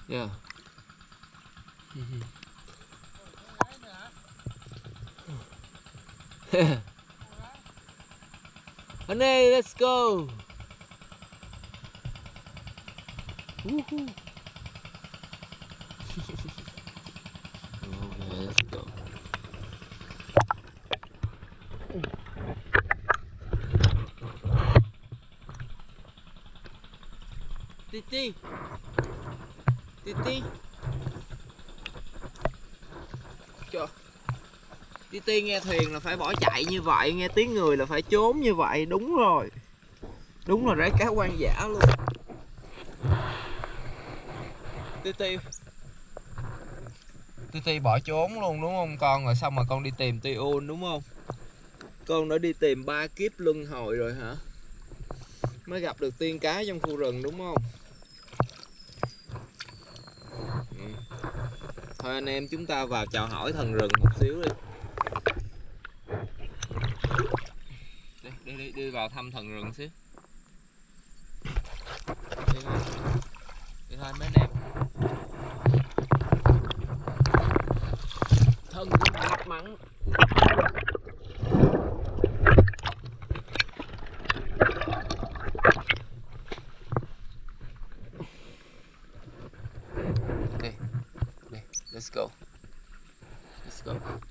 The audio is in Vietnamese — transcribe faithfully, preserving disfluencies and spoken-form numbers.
Yeah. Honey, let's go. Woohoo. Okay, let's go. Titi. Titi. Trời. Titi nghe thuyền là phải bỏ chạy như vậy, nghe tiếng người là phải trốn như vậy, đúng rồi. Đúng là rái cá hoang dã luôn. Titi. Titi bỏ trốn luôn đúng không con? Rồi xong mà con đi tìm Tiun đúng không? Con đã đi tìm ba kiếp luân hồi rồi hả? Mới gặp được tiên cá trong khu rừng đúng không? Ừ. Thôi anh em chúng ta vào chào hỏi thần rừng một xíu đi. Đi đi đi, đi vào thăm thần rừng xíu. Đi thôi. Đi thôi mấy anh em. Thần cũng đạp mặn. Đi. Đi. Let's go. Let's go.